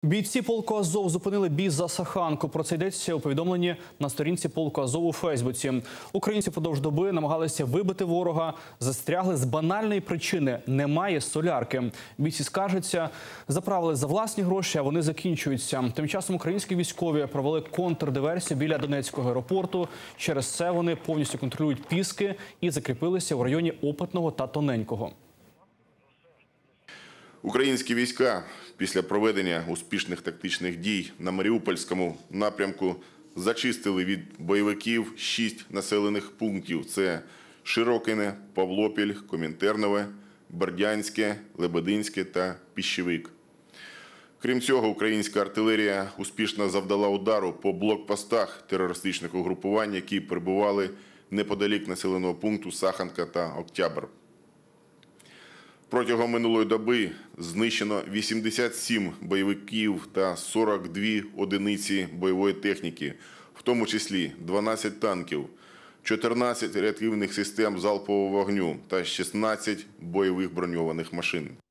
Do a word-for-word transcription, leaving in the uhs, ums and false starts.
Бійці полку «Азов» зупинили бій за Саханку. Про це йдеться у повідомленні на сторінці полку «Азов» у Фейсбуці. Українці впродовж доби намагалися вибити ворога, застрягли з банальної причини – немає солярки. Бійці скаржаться, заправили за власні гроші, а вони закінчуються. Тим часом українські військові провели контрдиверсію біля Донецького аеропорту. Через це вони повністю контролюють Піски і закріпилися у районі Опитного та Тоненького. Українські війська після проведення успішних тактичних дій на Маріупольському напрямку зачистили від бойовиків шість населених пунктів. Це Широкине, Павлопіль, Комінтернове, Бердянське, Лебединське та Піщевик. Крім цього, українська артилерія успішно завдала удару по блокпостах терористичних угрупувань, які перебували неподалік населеного пункту Саханка та Октябрь. Протягом минулої доби знищено вісімдесят сім бойовиків та сорок дві одиниці бойової техніки, в тому числі дванадцять танків, чотирнадцять реактивних систем залпового вогню та шістнадцять бойових броньованих машин.